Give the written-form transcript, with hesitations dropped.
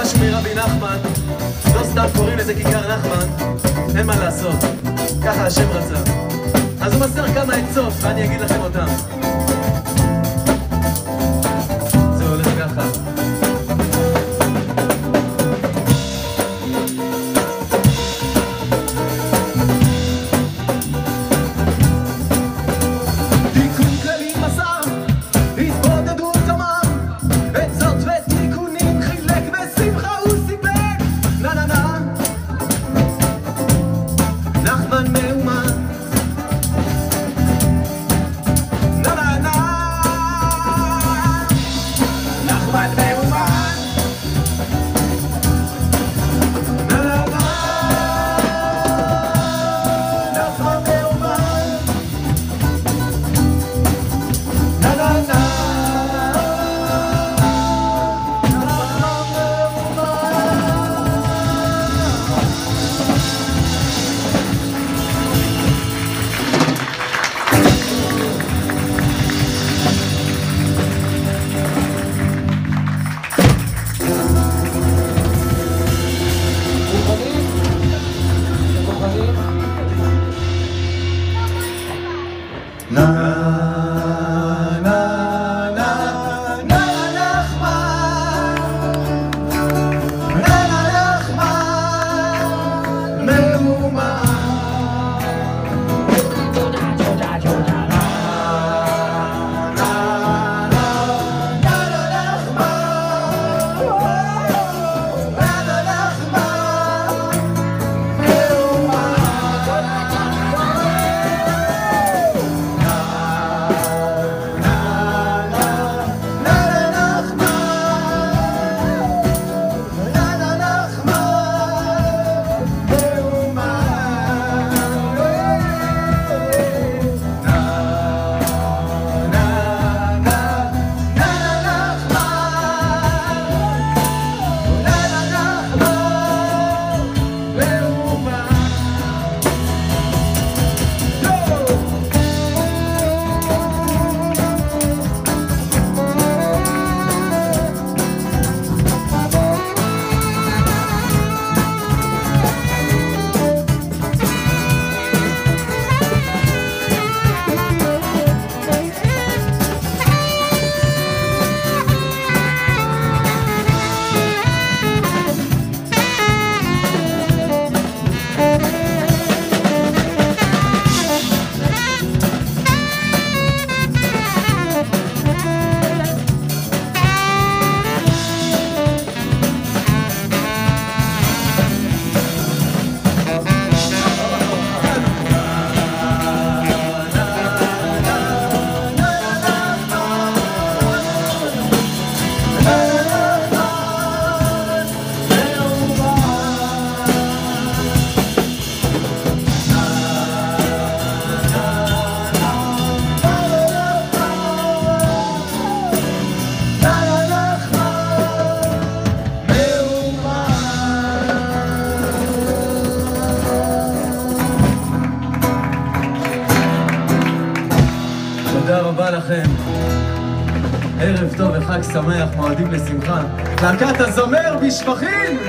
משהו מרבי נחמן, לא סתם קוראים לזה כיכר נחמן, אין מה לעשות, ככה השם רצה. אז הוא מסר כמה עצות ואני אגיד לכם אותם. זה הולך ככה. תודה רבה לכם. ערב טוב וחג שמח, מועדים לשמחה. להקת הזמר בשפכים!